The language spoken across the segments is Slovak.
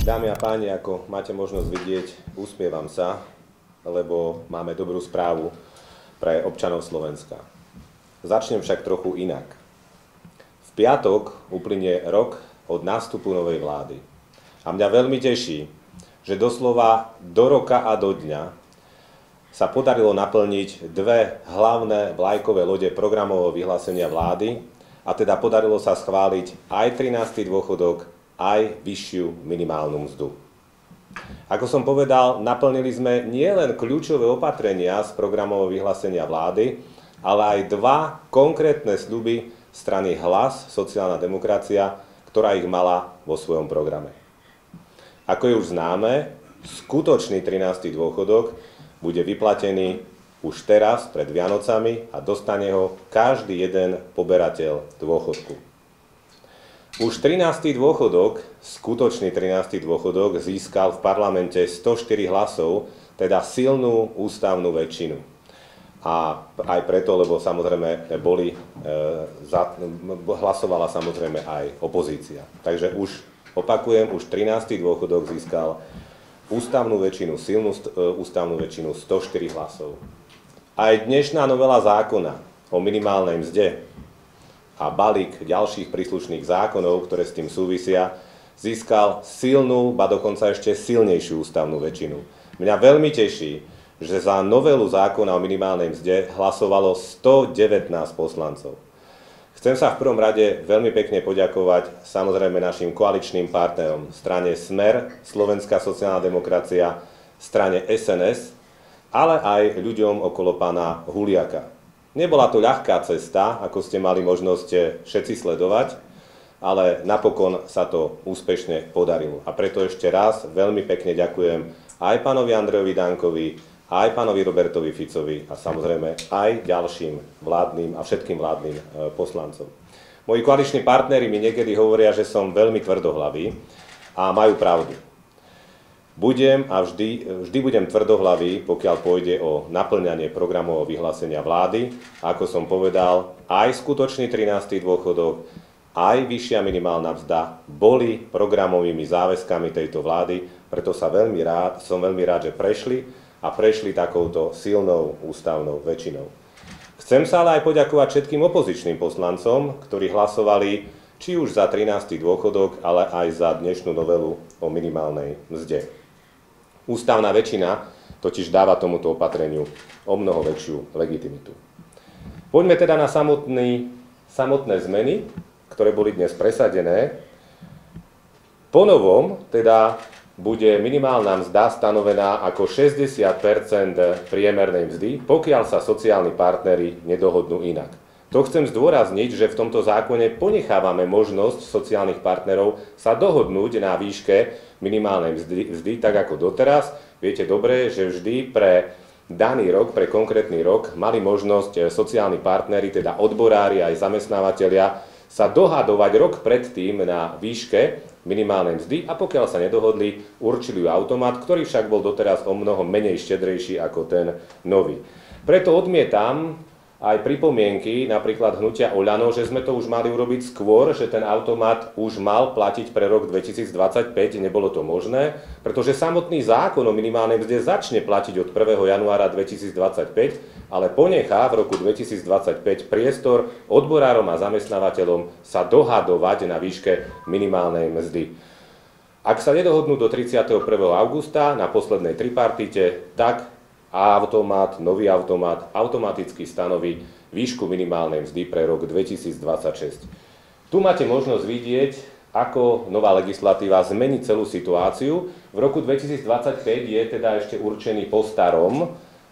Dámy a páni, ako máte možnosť vidieť, usmievam sa, lebo máme dobrú správu pre občanov Slovenska. Začnem však trochu inak. V piatok uplynie rok od nástupu novej vlády. A mňa veľmi teší, že doslova do roka a do dňa sa podarilo naplniť dve hlavné vlajkové lode programového vyhlásenia vlády, a teda podarilo sa schváliť aj 13. dôchodok, aj vyššiu minimálnu mzdu. Ako som povedal, naplnili sme nielen kľúčové opatrenia z programového vyhlásenia vlády, ale aj dva konkrétne sľuby strany Hlas, sociálna demokracia, ktorá ich mala vo svojom programe. Ako je už známe, skutočný 13. dôchodok bude vyplatený už teraz pred Vianocami a dostane ho každý jeden poberateľ dôchodku. Už 13. dôchodok, skutočný 13. dôchodok, získal v parlamente 104 hlasov, teda silnú ústavnú väčšinu. A aj preto, lebo samozrejme hlasovala samozrejme aj opozícia. Takže opakujem, už 13. dôchodok získal ústavnú väčšinu, silnú ústavnú väčšinu 104 hlasov. Aj dnešná novela zákona o minimálnej mzde a balík ďalších príslušných zákonov, ktoré s tým súvisia, získal silnú, ba dokonca ešte silnejšiu ústavnú väčšinu. Mňa veľmi teší, že za novelu zákona o minimálnej mzde hlasovalo 119 poslancov. Chcem sa v prvom rade veľmi pekne poďakovať samozrejme našim koaličným partnerom, strane Smer, Slovenská sociálna demokracia, strane SNS, ale aj ľuďom okolo pána Huliaka. Nebola to ľahká cesta, ako ste mali možnosť všetci sledovať, ale napokon sa to úspešne podarilo. A preto ešte raz veľmi pekne ďakujem aj pánovi Andrejovi Dankovi, aj pánovi Robertovi Ficovi a samozrejme aj ďalším vládnym a všetkým vládnym poslancom. Moji koaliční partneri mi niekedy hovoria, že som veľmi tvrdohlavý a majú pravdu. Budem a vždy budem tvrdohlavý, pokiaľ pôjde o naplňanie programového vyhlásenia vlády. Ako som povedal, aj skutočný 13. dôchodok, aj vyššia minimálna mzda boli programovými záväzkami tejto vlády, preto som veľmi rád, že prešli takouto silnou ústavnou väčšinou. Chcem sa ale aj poďakovať všetkým opozičným poslancom, ktorí hlasovali či už za 13. dôchodok, ale aj za dnešnú novelu o minimálnej mzde. Ústavná väčšina totiž dáva tomuto opatreniu o mnoho väčšiu legitimitu. Poďme teda na samotné zmeny, ktoré boli dnes presadené. Ponovom teda bude minimálna mzda stanovená ako 60% priemernej mzdy, pokiaľ sa sociálni partneri nedohodnú inak. To chcem zdôrazniť, že v tomto zákone ponechávame možnosť sociálnych partnerov sa dohodnúť na výške minimálnej mzdy, tak ako doteraz. Viete dobre, že vždy pre daný rok, pre konkrétny rok mali možnosť sociálni partneri, teda odborári aj zamestnávateľia, sa dohadovať rok predtým na výške minimálnej mzdy a pokiaľ sa nedohodli, určili ju automat, ktorý však bol doteraz o mnoho menej štedrejší ako ten nový. Preto odmietam aj pripomienky napríklad hnutia Oľano, že sme to už mali urobiť skôr, že ten automat už mal platiť pre rok 2025, nebolo to možné, pretože samotný zákon o minimálnej mzde začne platiť od 1. januára 2025, ale ponechá v roku 2025 priestor odborárom a zamestnávateľom sa dohadovať na výške minimálnej mzdy. Ak sa nedohodnú do 31. augusta na poslednej tripartite, tak nový automat automaticky stanoví výšku minimálnej mzdy pre rok 2026. Tu máte možnosť vidieť, ako nová legislatíva zmení celú situáciu. V roku 2025 je teda ešte určený po starom,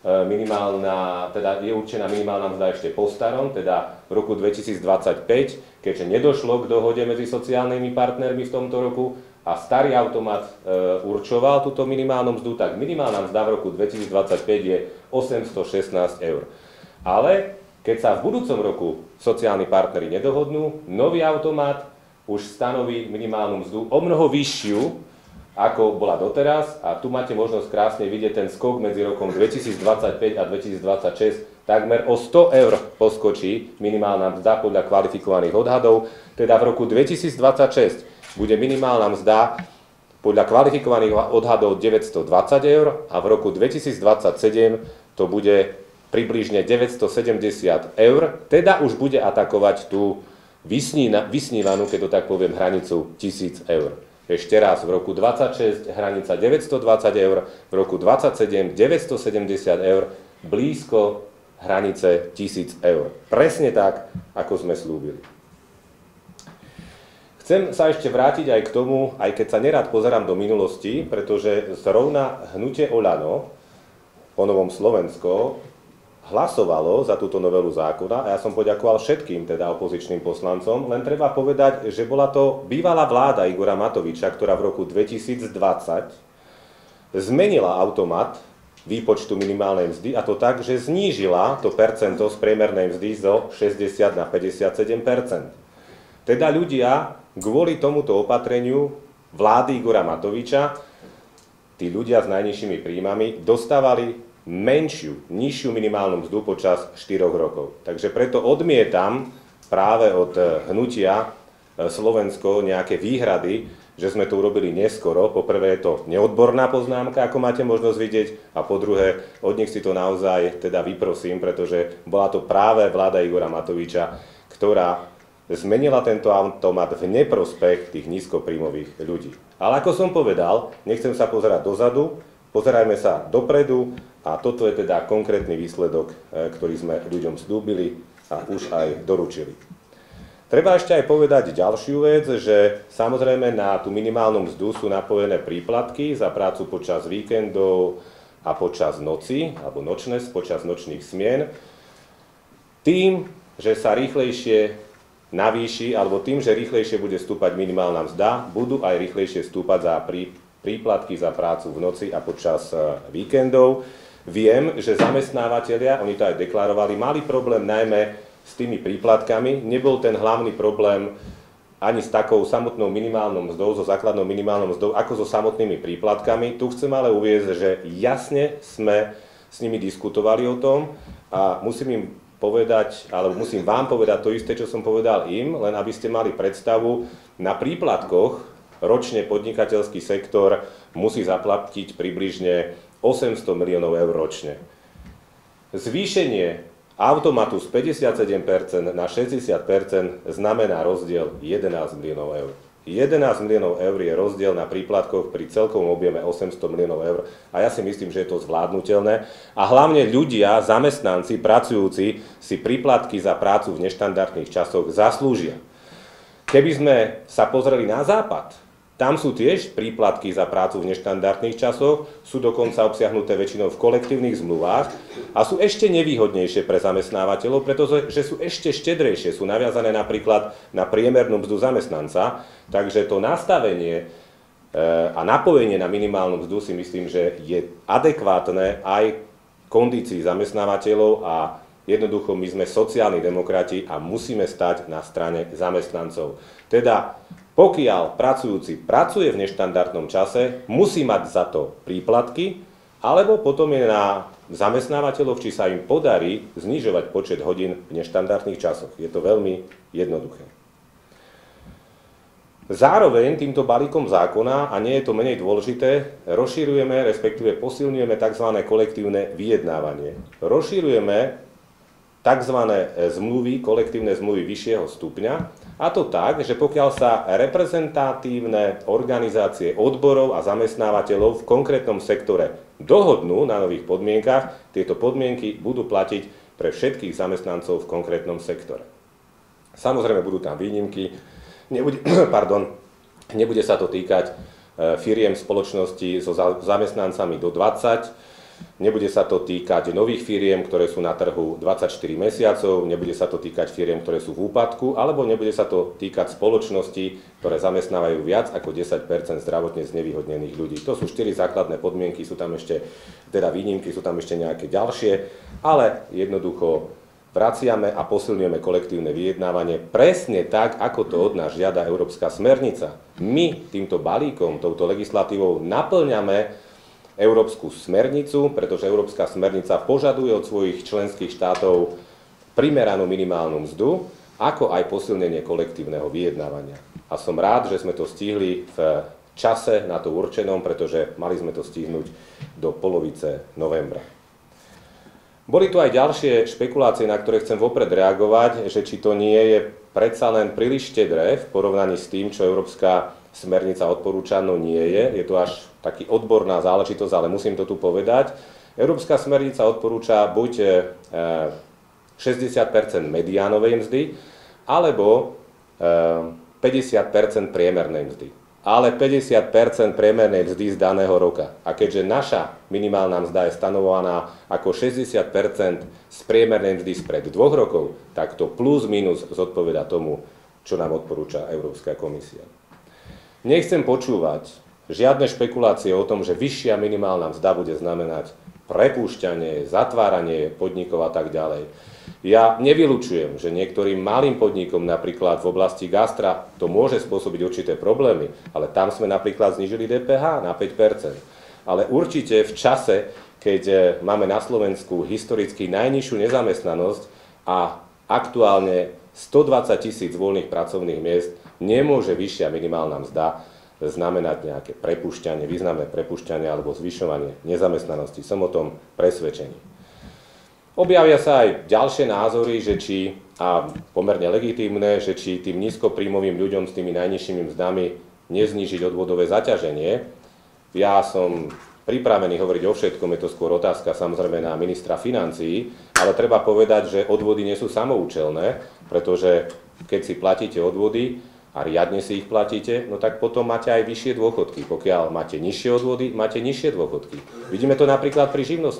je určená minimálna mzda ešte po starom, teda v roku 2025, keďže nedošlo k dohode medzi sociálnymi partnermi v tomto roku, a starý automat určoval túto minimálnu mzdu, tak minimálna mzda v roku 2025 je 816 eur. Ale keď sa v budúcom roku sociálni partneri nedohodnú, nový automat už stanoví minimálnu mzdu o mnoho vyššiu, ako bola doteraz. A tu máte možnosť krásne vidieť ten skok medzi rokom 2025 a 2026. Takmer o 100 eur poskočí minimálna mzda podľa kvalifikovaných odhadov. Teda v roku 2026 bude minimálna mzda podľa kvalifikovaných odhadov 920 eur a v roku 2027 to bude približne 970 eur, teda už bude atakovať tú vysnívanú, keď to tak poviem, hranicu 1000 eur. Ešte raz, v roku 26 hranica 920 eur, v roku 27 970 eur, blízko hranice 1000 eur. Presne tak, ako sme slúbili. Chcem sa ešte vrátiť aj k tomu, aj keď sa nerád pozerám do minulosti, pretože zrovna hnutie Oľano, po Novom Slovensko, hlasovalo za túto novelu zákona a ja som poďakoval všetkým teda opozičným poslancom, len treba povedať, že bola to bývalá vláda Igora Matoviča, ktorá v roku 2020 zmenila automat výpočtu minimálnej mzdy a to tak, že znížila to percento z priemernej mzdy zo 60 na 57%. Teda ľudia kvôli tomuto opatreniu vlády Igora Matoviča, tí ľudia s najnižšími príjmami, dostávali nižšiu minimálnu mzdu počas 4 rokov. Takže preto odmietam práve od hnutia Slovensko nejaké výhrady, že sme to urobili neskoro. Po prvé je to neodborná poznámka, ako máte možnosť vidieť, a po druhé od nich si to naozaj teda vyprosím, pretože bola to práve vláda Igora Matoviča, ktorá zmenila tento automat v neprospech tých nízkopríjmových ľudí. Ale ako som povedal, nechcem sa pozerať dozadu, pozerajme sa dopredu a toto je teda konkrétny výsledok, ktorý sme ľuďom slúbili a už aj doručili. Treba ešte aj povedať ďalšiu vec, že samozrejme na tú minimálnu mzdu sú napojené príplatky za prácu počas víkendov a počas noci, alebo počas nočných smien. Tým, že sa rýchlejšie navýši, alebo tým, že rýchlejšie bude stúpať minimálna mzda, budú aj rýchlejšie stúpať za príplatky za prácu v noci a počas víkendov. Viem, že zamestnávateľia, oni to aj deklarovali, mali problém najmä s tými príplatkami. Nebol ten hlavný problém ani s takou samotnou minimálnou mzdou, so základnou minimálnou mzdou, ako so samotnými príplatkami. Tu chcem ale uviesť, že jasne sme s nimi diskutovali o tom a musím im povedať, alebo musím vám povedať to isté, čo som povedal im, len aby ste mali predstavu, na príplatkoch ročne podnikateľský sektor musí zaplatiť približne 800 miliónov eur ročne. Zvýšenie automatu z 57% na 60% znamená rozdiel 11 miliónov eur. 11 miliónov eur je rozdiel na príplatkoch pri celkovom objeme 800 miliónov eur a ja si myslím, že je to zvládnutelné. A hlavne ľudia, zamestnanci, pracujúci si príplatky za prácu v neštandardných časoch zaslúžia. Keby sme sa pozreli na západ, tam sú tiež príplatky za prácu v neštandardných časoch, sú dokonca obsiahnuté väčšinou v kolektívnych zmluvách a sú ešte nevýhodnejšie pre zamestnávateľov, pretože sú ešte štedrejšie, sú naviazané napríklad na priemernú mzdu zamestnanca, takže to nastavenie a napojenie na minimálnu mzdu si myslím, že je adekvátne aj kondícii zamestnávateľov a jednoducho my sme sociálni demokrati a musíme stať na strane zamestnancov. Teda pokiaľ pracujúci pracuje v neštandardnom čase, musí mať za to príplatky, alebo potom je na zamestnávateľov, či sa im podarí znižovať počet hodín v neštandardných časoch. Je to veľmi jednoduché. Zároveň týmto balíkom zákona, a nie je to menej dôležité, rozširujeme, respektíve posilňujeme tzv. Kolektívne vyjednávanie. Rozširujeme tzv. Zmluvy, kolektívne zmluvy vyššieho stupňa, a to tak, že pokiaľ sa reprezentatívne organizácie odborov a zamestnávateľov v konkrétnom sektore dohodnú na nových podmienkach, tieto podmienky budú platiť pre všetkých zamestnancov v konkrétnom sektore. Samozrejme budú tam výnimky, nebude sa to týkať firiem spoločnosti so zamestnancami do 20, nebude sa to týkať nových firiem, ktoré sú na trhu 24 mesiacov, nebude sa to týkať firiem, ktoré sú v úpadku, alebo nebude sa to týkať spoločností, ktoré zamestnávajú viac ako 10% zdravotne znevýhodnených ľudí. To sú 4 základné podmienky, sú tam ešte, teda výnimky, sú tam ešte nejaké ďalšie, ale jednoducho vraciame a posilňujeme kolektívne vyjednávanie presne tak, ako to od nás žiada Európska smernica. My týmto balíkom, touto legislatívou naplňame Európsku smernicu, pretože Európska smernica požaduje od svojich členských štátov primeranú minimálnu mzdu, ako aj posilnenie kolektívneho vyjednávania. A som rád, že sme to stihli v čase na to určenom, pretože mali sme to stihnúť do polovice novembra. Boli tu aj ďalšie špekulácie, na ktoré chcem vopred reagovať, že či to nie je predsa len príliš štedré v porovnaní s tým, čo Európska smernica odporúča, no nie je. Je to až taký odborná záležitosť, ale musím to tu povedať. Európska smernica odporúča buď 60% mediánovej mzdy, alebo 50% priemernej mzdy. Ale 50% priemernej mzdy z daného roka. A keďže naša minimálna mzda je stanovovaná ako 60% z priemernej mzdy spred 2 rokov, tak to plus minus zodpovedá tomu, čo nám odporúča Európska komisia. Nechcem počúvať žiadne špekulácie o tom, že vyššia minimálna mzda bude znamenať prepúšťanie, zatváranie podnikov a tak ďalej. Ja nevylučujem, že niektorým malým podnikom, napríklad v oblasti gastra, to môže spôsobiť určité problémy, ale tam sme napríklad znížili DPH na 5%. Ale určite v čase, keď máme na Slovensku historicky najnižšiu nezamestnanosť a aktuálne 120 000 voľných pracovných miest, nemôže vyššia minimálna mzda znamenať nejaké prepúšťanie, významné prepúšťanie alebo zvyšovanie nezamestnanosti. Som o tom presvedčený. Objavia sa aj ďalšie názory, že či, a pomerne legitímne, že či tým nízkopríjmovým ľuďom s tými najnižšími mzdami neznížiť odvodové zaťaženie. Ja som pripravený hovoriť o všetkom, je to skôr otázka samozrejme na ministra financií, ale treba povedať, že odvody nie sú samoučelné, pretože keď si platíte odvody a riadne si ich platíte, no tak potom máte aj vyššie dôchodky. Pokiaľ máte nižšie odvody, máte nižšie dôchodky. Vidíme to napríklad pri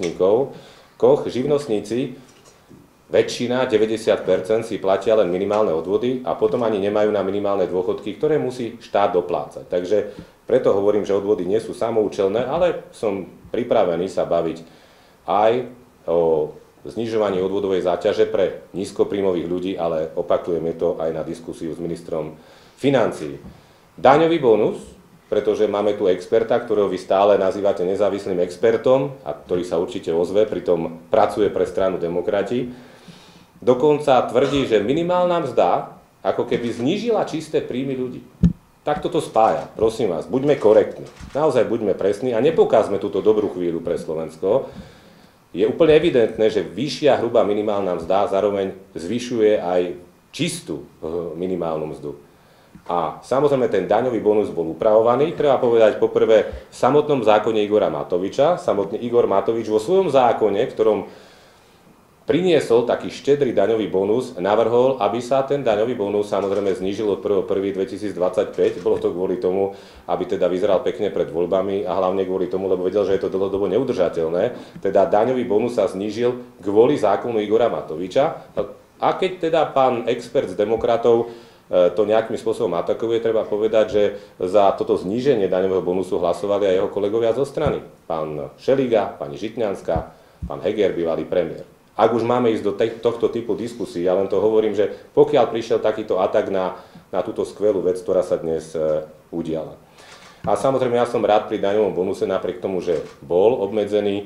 živnostníci, väčšina, 90% si platia len minimálne odvody a potom ani nemajú na minimálne dôchodky, ktoré musí štát doplácať. Takže preto hovorím, že odvody nie sú samoučelné, ale som pripravený sa baviť aj o znižovaní odvodovej záťaže pre nízkopríjmových ľudí, ale opakujem, je to aj na diskusiu s ministrom financií. Daňový bonus, pretože máme tu experta, ktorého vy stále nazývate nezávislým expertom a ktorý sa určite ozve, pritom pracuje pre stranu Demokrati. Dokonca tvrdí, že minimálna mzda ako keby znížila čisté príjmy ľudí. Tak toto spája. Prosím vás, buďme korektní. Naozaj buďme presní a nepokázme túto dobrú chvíľu pre Slovensko. Je úplne evidentné, že vyššia hrubá minimálna mzda zároveň zvyšuje aj čistú minimálnu mzdu. A samozrejme ten daňový bonus bol upravovaný. Treba povedať poprvé v samotnom zákone Igora Matoviča. Samotný Igor Matovič vo svojom zákone, v ktorom priniesol taký štedrý daňový bonus, navrhol, aby sa ten daňový bonus samozrejme znížil od 1.1.2025. Bolo to kvôli tomu, aby teda vyzeral pekne pred voľbami a hlavne kvôli tomu, lebo vedel, že je to dlhodobo neudržateľné. Teda daňový bonus sa znížil kvôli zákonu Igora Matoviča. A keď teda pán expert z Demokratov to nejakým spôsobom atakuje, treba povedať, že za toto zníženie daňového bonusu hlasovali aj jeho kolegovia zo strany. Pán Šeliga, pani Žitňanská, pán Heger, bývalý premiér. Ak už máme ísť do tohto typu diskusí, ja len to hovorím, že pokiaľ prišiel takýto atak na túto skvelú vec, ktorá sa dnes udiala. A samozrejme, ja som rád pri daňovom bonuse, napriek tomu, že bol obmedzený,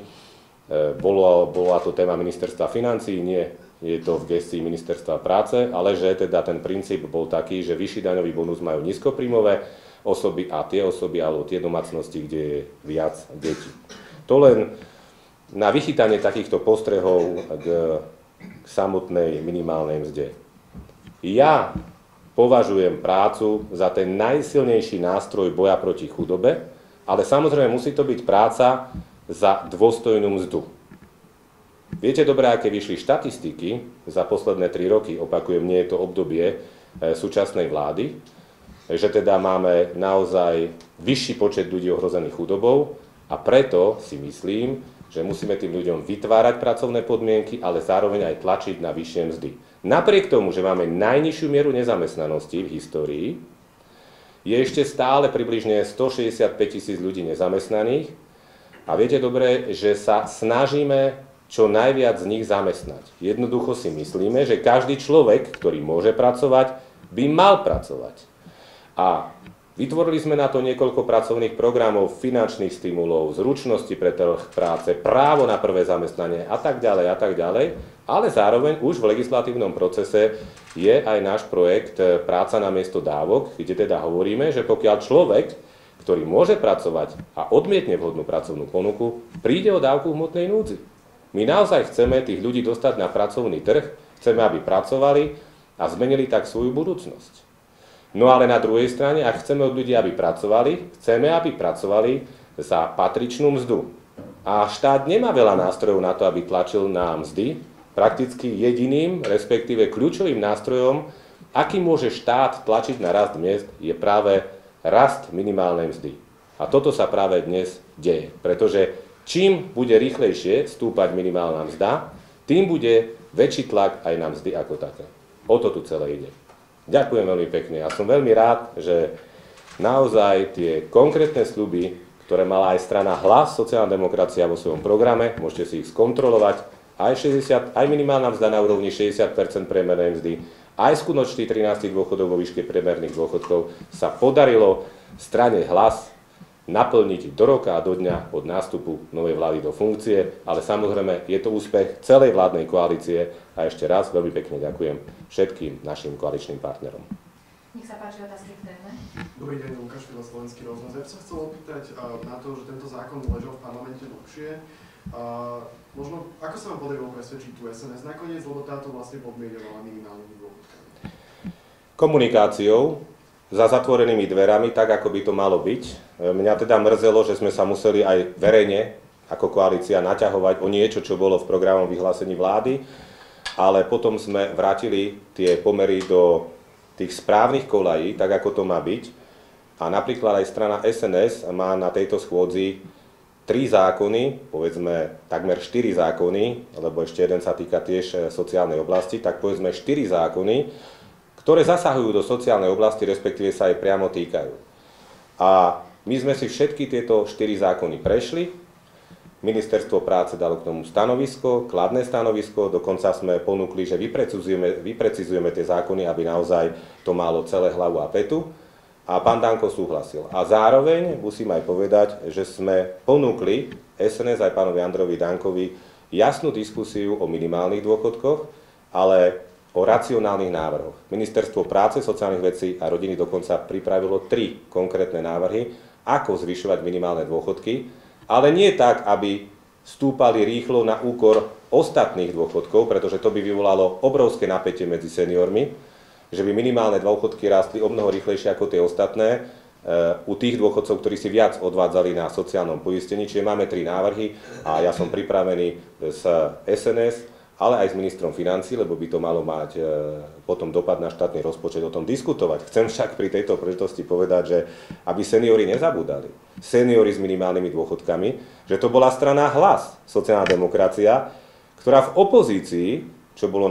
bola to téma ministerstva financií, nie je to v gestii ministerstva práce, ale že teda ten princíp bol taký, že vyšší daňový bonus majú nízkopríjmové osoby a tie osoby alebo tie domácnosti, kde je viac detí. To len na vychytanie takýchto postrehov k samotnej minimálnej mzde. Ja považujem prácu za ten najsilnejší nástroj boja proti chudobe, ale samozrejme musí to byť práca za dôstojnú mzdu. Viete dobre, aké vyšli štatistiky za posledné 3 roky, opakujem, nie je to obdobie súčasnej vlády, že teda máme naozaj vyšší počet ľudí ohrozených chudobou a preto si myslím, že musíme tým ľuďom vytvárať pracovné podmienky, ale zároveň aj tlačiť na vyššie mzdy. Napriek tomu, že máme najnižšiu mieru nezamestnanosti v histórii, je ešte stále približne 165 000 ľudí nezamestnaných a viete dobre, že sa snažíme čo najviac z nich zamestnať. Jednoducho si myslíme, že každý človek, ktorý môže pracovať, by mal pracovať. A vytvorili sme na to niekoľko pracovných programov, finančných stimulov, zručnosti pre trh práce, právo na prvé zamestnanie a tak ďalej, ale zároveň už v legislatívnom procese je aj náš projekt Práca namiesto dávok, kde teda hovoríme, že pokiaľ človek, ktorý môže pracovať a odmietne vhodnú pracovnú ponuku, príde o dávku v hmotnej núdzi. My naozaj chceme tých ľudí dostať na pracovný trh, chceme, aby pracovali a zmenili tak svoju budúcnosť. No ale na druhej strane, ak chceme od ľudí, aby pracovali, chceme, aby pracovali za patričnú mzdu. A štát nemá veľa nástrojov na to, aby tlačil na mzdy. Prakticky jediným, respektíve kľúčovým nástrojom, aký môže štát tlačiť na rast miest, je práve rast minimálnej mzdy. A toto sa práve dnes deje, pretože čím bude rýchlejšie stúpať minimálna mzda, tým bude väčší tlak aj na mzdy ako také. O to tu celé ide. Ďakujem veľmi pekne a som veľmi rád, že naozaj tie konkrétne sľuby, ktoré mala aj strana Hlas, sociálna demokracia vo svojom programe, môžete si ich skontrolovať, aj minimálna mzda na úrovni 60% priemernej mzdy, aj skutočný 13. dôchodok vo výške priemerných dôchodkov sa podarilo strane Hlas naplniť do roka a do dňa od nástupu novej vlády do funkcie, ale samozrejme je to úspech celej vládnej koalície a ešte raz veľmi pekne ďakujem všetkým našim koaličným partnerom. Nech sa páči, otázky k téme. Dobrý deň, Lukáš Fila, Slovenský rozhlas. Ja by som chcel opýtať na to, že tento zákon ležal v parlamente dlhšie. Možno, ako sa vám podarilo presvedčiť tú SNS nakoniec, lebo táto vlastne podmienovala minimálnymi dôchodkami? Komunikáciou, za zatvorenými dverami, tak ako by to malo byť. Mňa teda mrzelo, že sme sa museli aj verejne ako koalícia naťahovať o niečo, čo bolo v programovom vyhlásení vlády, ale potom sme vrátili tie pomery do tých správnych kolají, tak ako to má byť. A napríklad aj strana SNS má na tejto schôdzi 3 zákony, povedzme takmer 4 zákony, lebo ešte jeden sa týka tiež sociálnej oblasti, tak povedzme 4 zákony, ktoré zasahujú do sociálnej oblasti, respektíve sa aj priamo týkajú. A my sme si všetky tieto 4 zákony prešli. Ministerstvo práce dalo k tomu stanovisko, kladné stanovisko, dokonca sme ponúkli, že vyprecizujeme tie zákony, aby naozaj to malo celé hlavu a petu. A pán Danko súhlasil. A zároveň musím aj povedať, že sme ponúkli SNS aj pánovi Andrejovi Dankovi jasnú diskusiu o minimálnych dôchodkoch, ale o racionálnych návrhoch. Ministerstvo práce, sociálnych vecí a rodiny dokonca pripravilo 3 konkrétne návrhy, ako zvyšovať minimálne dôchodky, ale nie tak, aby stúpali rýchlo na úkor ostatných dôchodkov, pretože to by vyvolalo obrovské napätie medzi seniormi, že by minimálne dôchodky rástli o mnoho rýchlejšie ako tie ostatné u tých dôchodcov, ktorí si viac odvádzali na sociálnom poistení. Čiže máme 3 návrhy a ja som pripravený s SNS, ale aj s ministrom financií, lebo by to malo mať potom dopad na štátny rozpočet, o tom diskutovať. Chcem však pri tejto príležitosti povedať, že aby seniori nezabúdali, seniori s minimálnymi dôchodkami, že to bola strana Hlas, sociálna demokracia, ktorá v opozícii, čo bol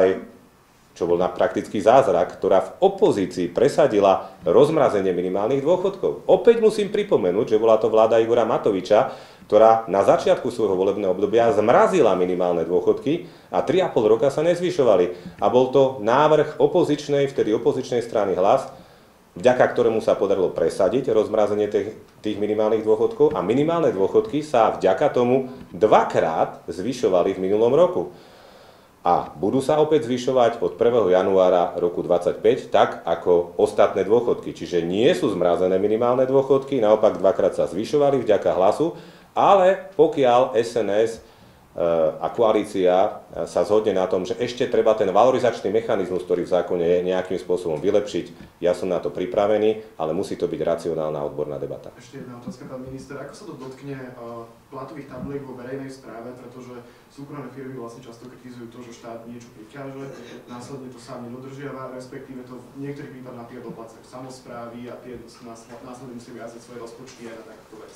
praktický zázrak, ktorá v opozícii presadila rozmrazenie minimálnych dôchodkov. Opäť musím pripomenúť, že bola to vláda Igora Matoviča, ktorá na začiatku svojho volebného obdobia zmrazila minimálne dôchodky a 3,5 roka sa nezvyšovali. A bol to návrh vtedy opozičnej strany Hlas, vďaka ktorému sa podarilo presadiť rozmrazenie tých minimálnych dôchodkov a minimálne dôchodky sa vďaka tomu 2-krát zvyšovali v minulom roku. A budú sa opäť zvyšovať od 1. januára roku 2025, tak ako ostatné dôchodky. Čiže nie sú zmrazené minimálne dôchodky, naopak 2-krát sa zvyšovali vďaka Hlasu, ale pokiaľ SNS a koalícia sa zhodne na tom, že ešte treba ten valorizačný mechanizmus, ktorý v zákone je, nejakým spôsobom vylepšiť, ja som na to pripravený, ale musí to byť racionálna odborná debata. Ešte jedna otázka, pán minister. Ako sa to dotkne platových tabuliek vo verejnej správe, pretože súkromné firmy vlastne často kritizujú to, že štát niečo prikáže, následne to sám nedodržiava, respektíve to v niektorých prípadoch napríklad doplácajú samosprávy a tie následne musia viazať svoje rozpočty aj na takúto vec.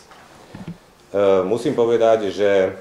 Musím povedať, že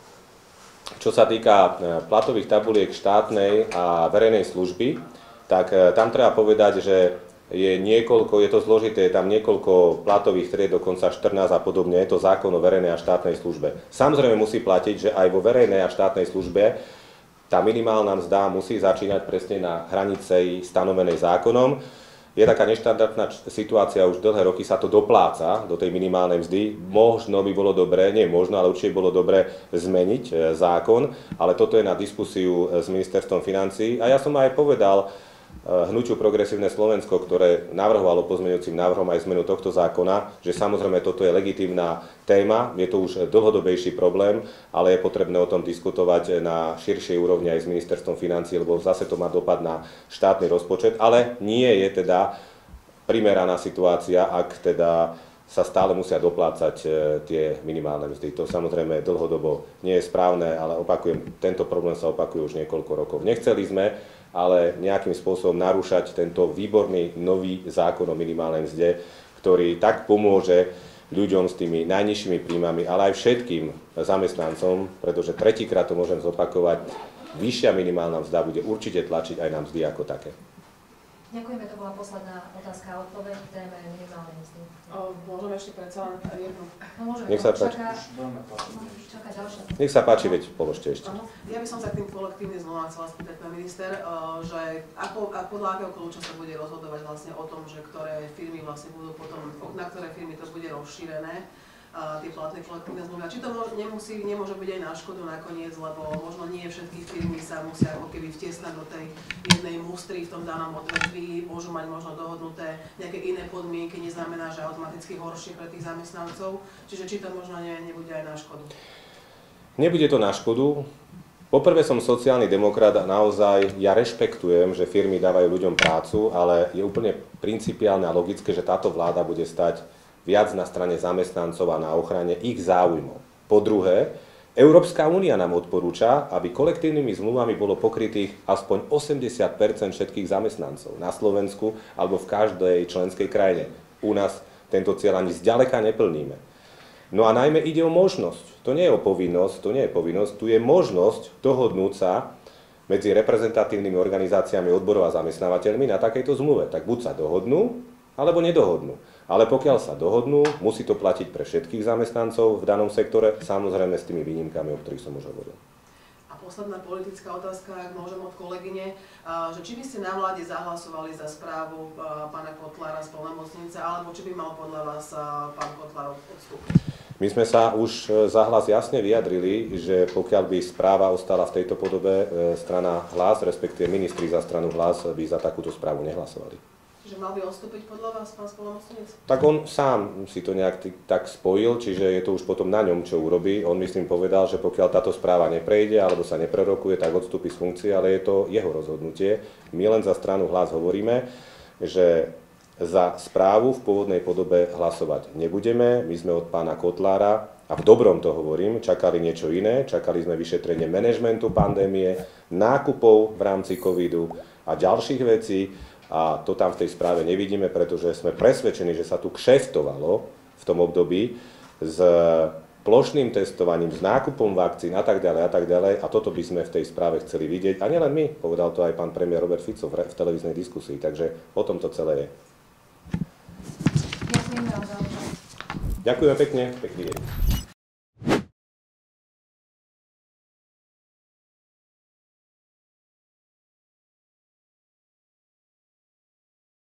čo sa týka platových tabuliek štátnej a verejnej služby, tak tam treba povedať, že je to zložité, je tam niekoľko platových tried, dokonca 14 a podobne, je to zákon o verejnej a štátnej službe. Samozrejme musí platiť, že aj vo verejnej a štátnej službe tá minimálna mzda musí začínať presne na hranici stanovenej zákonom. Je taká neštandardná situácia, už dlhé roky sa to dopláca do tej minimálnej mzdy. Možno by bolo dobré, nie možno, ale určite bolo dobré zmeniť zákon, ale toto je na diskusiu s ministerstvom financií. A ja som aj povedal Hnutiu Progresívne Slovensko, ktoré navrhovalo pozmeňujúcim návrhom aj zmenu tohto zákona, že samozrejme toto je legitímna téma, je to už dlhodobejší problém, ale je potrebné o tom diskutovať na širšej úrovni aj s ministerstvom financií, lebo zase to má dopad na štátny rozpočet, ale nie je teda primeraná situácia, ak teda sa stále musia doplácať tie minimálne mzdy. To samozrejme dlhodobo nie je správne, ale opakujem, tento problém sa opakuje už niekoľko rokov. Nechceli sme ale nejakým spôsobom narúšať tento výborný nový zákon o minimálnej mzde, ktorý tak pomôže ľuďom s tými najnižšími príjmami, ale aj všetkým zamestnancom, pretože tretíkrát to môžem zopakovať, vyššia minimálna mzda bude určite tlačiť aj na mzdy ako také. Ďakujeme, to bola posledná otázka a odpoveď k téme minimálnej mzdy. Môžeme ešte predsa len jednu. No môžeme, Nech sa páči. Čaká ďalšia. Nech sa páči, veď položte ešte. Ja by som sa k tým kolektívnym zmluvám chcela spýtať, pán minister, že podľa akého kľúča sa bude rozhodovať vlastne o tom, že ktoré firmy vlastne budú potom, na ktoré firmy to bude rozšírené, tie platné kolektívne zmluvy. A či to nemôže byť aj na škodu nakoniec, lebo možno nie všetky firmy sa musia ako keby vtiesnať do tej jednej mustry v tom danom odvetví, môžu mať možno dohodnuté nejaké iné podmienky, neznamená, že automaticky horšie pre tých zamestnancov, čiže či to možno nebude aj na škodu. Nebude to na škodu. Poprvé som sociálny demokrat a naozaj ja rešpektujem, že firmy dávajú ľuďom prácu, ale je úplne principiálne a logické, že táto vláda bude stať viac na strane zamestnancov a na ochrane ich záujmov. Po druhé, Európska únia nám odporúča, aby kolektívnymi zmluvami bolo pokrytých aspoň 80% všetkých zamestnancov na Slovensku alebo v každej členskej krajine. U nás tento cieľ ani zďaleka neplníme. No a najmä ide o možnosť. To nie je o povinnosť, tu je možnosť dohodnúť sa medzi reprezentatívnymi organizáciami odborov a zamestnávateľmi na takejto zmluve. Tak buď sa dohodnú, alebo nedohodnú. Ale pokiaľ sa dohodnú, musí to platiť pre všetkých zamestnancov v danom sektore, samozrejme s tými výnimkami, o ktorých som už hovoril. A posledná politická otázka, ak môžem od kolegyne, že či by ste na vláde zahlasovali za správu pána Kotlára z plnomocnice, alebo či by mal podľa vás pán Kotlár odstúpiť? My sme sa už za Hlas jasne vyjadrili, že pokiaľ by správa ostala v tejto podobe, strana Hlas, respektíve ministri za stranu Hlas, by za takúto správu nehlasovali. Že mal by odstúpiť podľa vás pán splnomocnenec? Tak on sám si to nejak tak spojil, čiže je to už potom na ňom, čo urobí. On myslím povedal, že pokiaľ táto správa neprejde alebo sa neprerokuje, tak odstúpi z funkcie, ale je to jeho rozhodnutie. My len za stranu Hlas hovoríme, že za správu v pôvodnej podobe hlasovať nebudeme. My sme od pána Kotlára, a v dobrom to hovorím, čakali niečo iné. Čakali sme vyšetrenie manažmentu pandémie, nákupov v rámci covidu a ďalších vecí. A to tam v tej správe nevidíme, pretože sme presvedčení, že sa tu kšeftovalo v tom období s plošným testovaním, s nákupom vakcín a tak ďalej a tak ďalej. A toto by sme v tej správe chceli vidieť. A nielen my, povedal to aj pán premiér Robert Fico v televíznej diskusii. Takže o tom to celé je. Ďakujem vám za účasť. Ďakujem pekne, pekný deň.